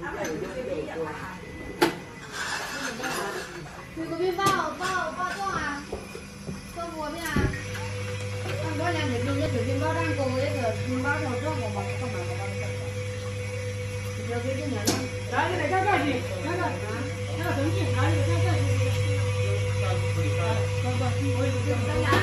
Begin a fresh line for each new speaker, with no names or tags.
你嗰邊包裝啊？包貨邊啊？咁多兩條片，一條片包蛋糕，一條片包頭裝我嘛，幹嘛我包得得？你要給定人了。来，你来看看去，看看那个成绩，来，你看看去。走走，我有这个。